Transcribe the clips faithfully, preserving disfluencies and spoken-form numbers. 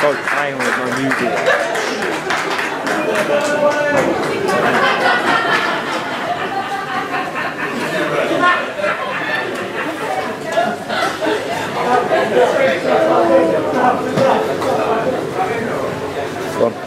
so playing with no music. Go on.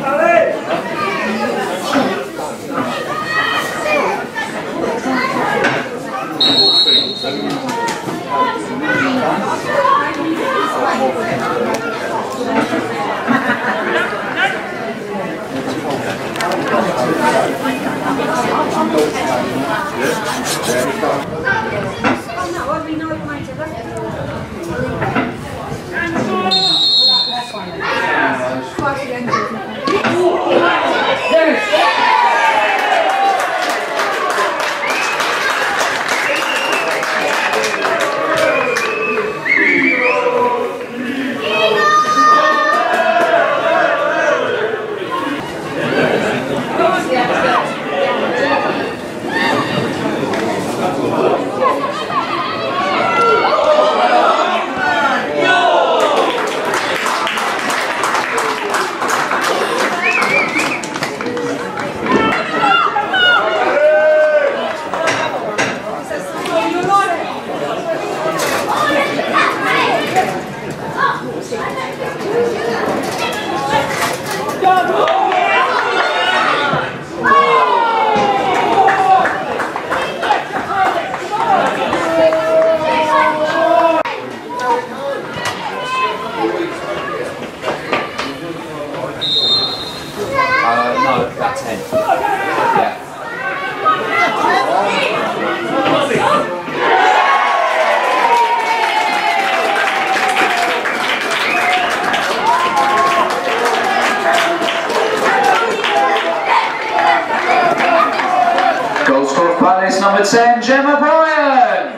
Goal scored by this number ten, Gemma Bryan.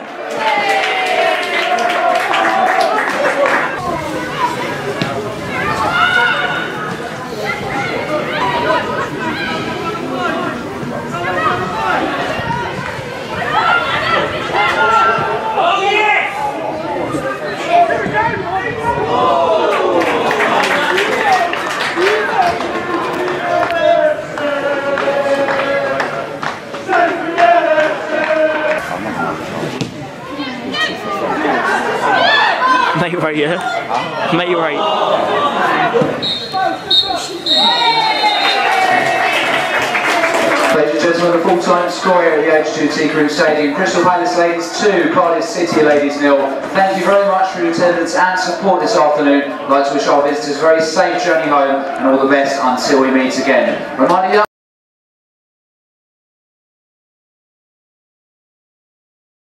Mate right, yeah? Huh? Mate right. Ladies and gentlemen, the full-time score here at the H two T Crew Stadium. Crystal Palace ladies two, Cardiff City ladies nil. Thank you very much for your attendance and support this afternoon. I'd like to wish our visitors a very safe journey home and all the best until we meet again. Reminding you